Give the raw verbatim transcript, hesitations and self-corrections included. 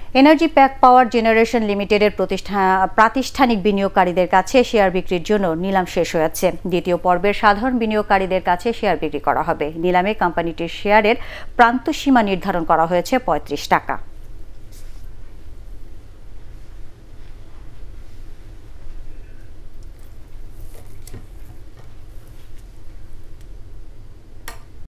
Energy pack পাওয়ার generation লিমিটেডের প্রাতিষ্ঠানিক বিনিয়োগকারীদের কাছে শেয়ার বিক্রির জন্য নিলাম শেষ হয়েছে। দ্বিতীয় পর্বের সাধারণ বিনিয়োগকারীদের কাছে শেয়ার বিক্রি করা হবে। নিলামে কোম্পানিটির শেয়ারের প্রান্তসীমা নির্ধারণ করা হয়েছে পঁয়ত্রিশ টাকা।